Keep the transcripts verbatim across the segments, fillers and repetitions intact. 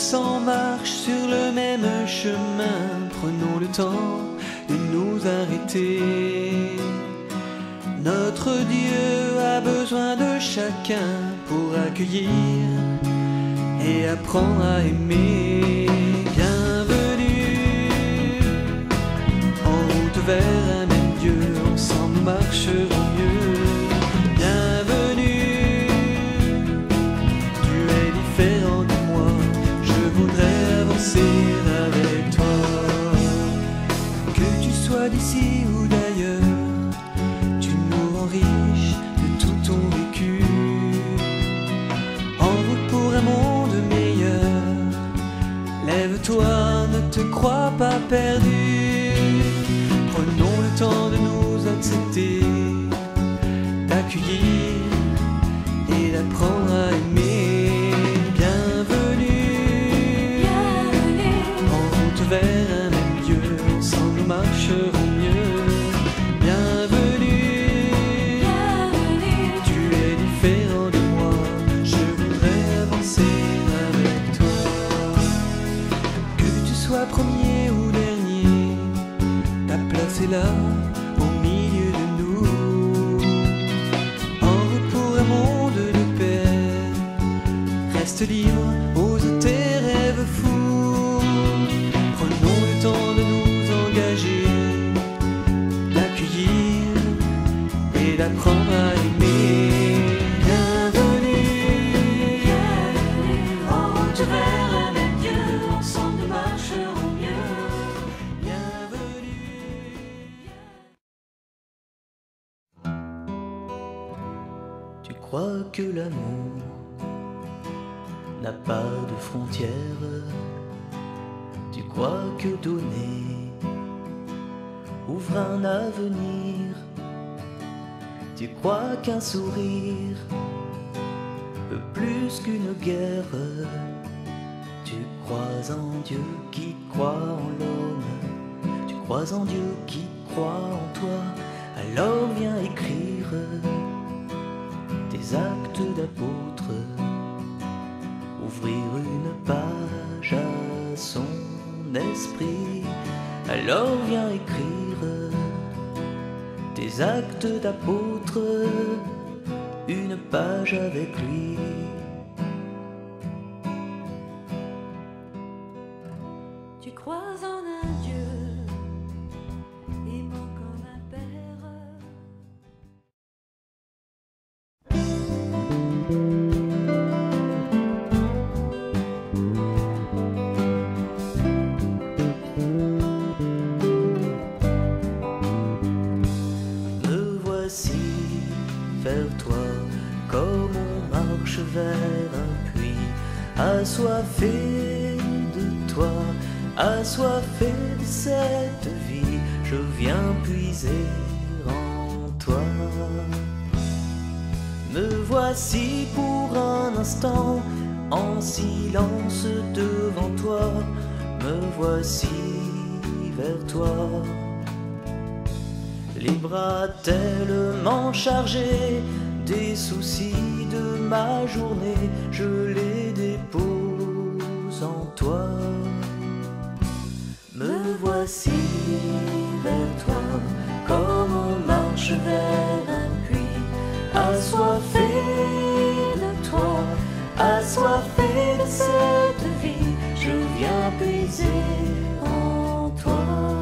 innocents marchent sur le même chemin. Prenons le temps de nous arrêter. Notre Dieu a besoin de chacun pour accueillir et apprendre à aimer. Bienvenue en route vers un même Dieu, ensemble nous marcherons mieux. Bienvenue, tu es différent de moi, je voudrais avancer avec toi. Que tu sois d'ici ou d'ailleurs, tu nous rends riche de tout ton vécu. En route pour un monde meilleur, lève-toi, ne te crois pas perdu. Prenons le temps de nous accepter, d'accueillir et d'apprendre à aimer. Bienvenue, Bienvenue. En route vers un même Dieu, ensemble nous marcherons mieux. Bienvenue, Bienvenue. Tu es différent de moi, je voudrais avancer avec toi. Que tu sois premier ou dernier, ta place est là, au milieu de nous. En route pour un monde de paix, reste libre, ose tes rêves fous. Prenons le temps de nous engager, d'accueillir et d'apprendre à aimer. Bienvenue, Bienvenue. En route vers un même Dieu, ensemble nous marcherons mieux. Tu crois que l'amour n'a pas de frontières? Tu crois que donner ouvre un avenir? Tu crois qu'un sourire peut plus qu'une guerre? Tu crois en Dieu qui croit en l'homme, tu crois en Dieu qui croit en toi, alors viens écrire tes actes d'apôtre, ouvrir une page à son esprit, alors viens écrire tes actes d'apôtre, une page avec lui. Tu crois en un Dieu aimant comme un père. Me voici vers toi, comme on marche vers un puits, assoiffé de toi, assoiffé de cette vie, je viens puiser en toi. Me voici pour un instant, en silence devant toi, me voici vers toi. Les bras tellement chargés des soucis de ma journée, je les dépose en toi. Me voici vers toi, comme on marche vers un puits, assoiffé de toi, assoiffé de cette vie, je viens puiser en toi.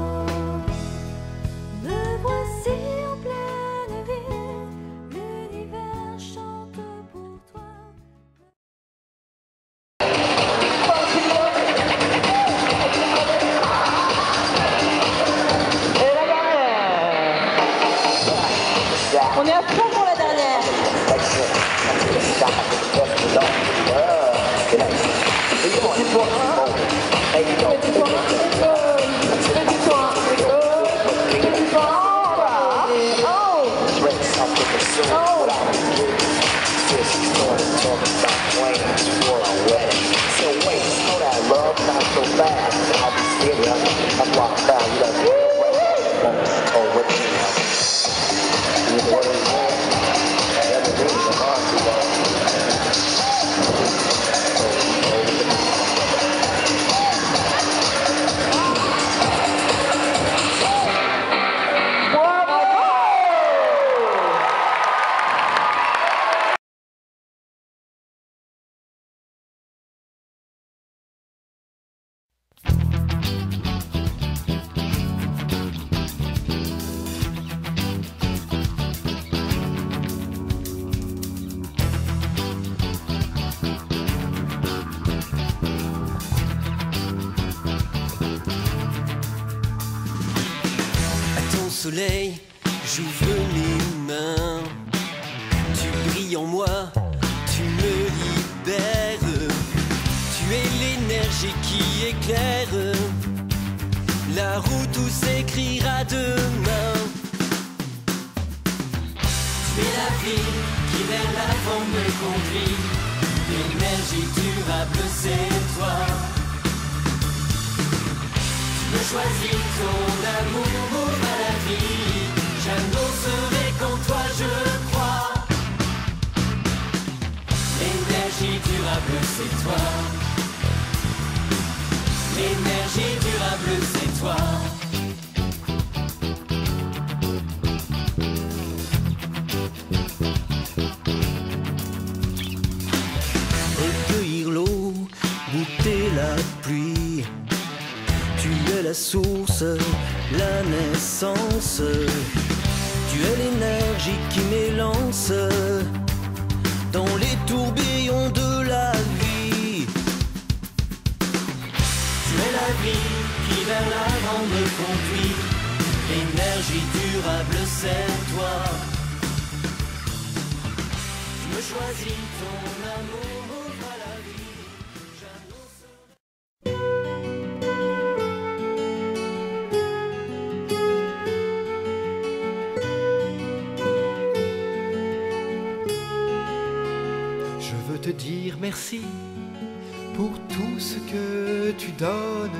Me voici en pleine ville, l'univers chante pour toi. On est à fond pour la dernière. soleil, j'ouvre mes mains. Tu brilles en moi, tu me libères. Tu es l'énergie qui éclaire la route où s'écrira demain. Tu es la vie qui vers l'avant me conduit. L'énergie durable, c'est toi. Tu me choisis, ton amour m'ouvre à la vie. J'annoncerai qu'en toi je crois. L'énergie durable, c'est toi. L'énergie durable, c'est toi. Recueillir l'eau, goûter la pluie. Tu es la source, la naissance. Tu es l'énergie qui m'élance dans les tourbillons de la vie. Tu es la vie qui vers l'avant me conduit. L'énergie durable, c'est toi. Tu me choisis, ton amour m'ouvre à la vie. Je veux te dire merci pour tout ce que tu donnes.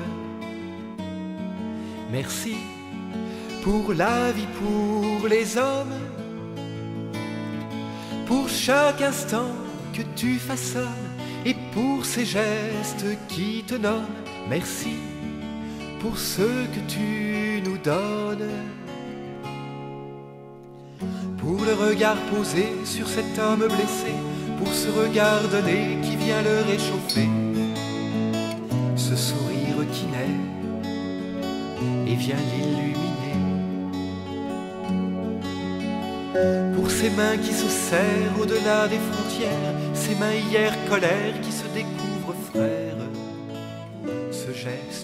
Merci pour la vie, pour les hommes, pour chaque instant que tu façonnes et pour ces gestes qui te nomment. Merci pour ce que tu nous donnes. Pour le regard posé sur cet homme blessé, pour ce regard donné qui vient le réchauffer, ce sourire qui naît et vient l'illuminer, pour ces mains qui se serrent au-delà des frontières, ces mains hier colère qui se découvrent frères, ce geste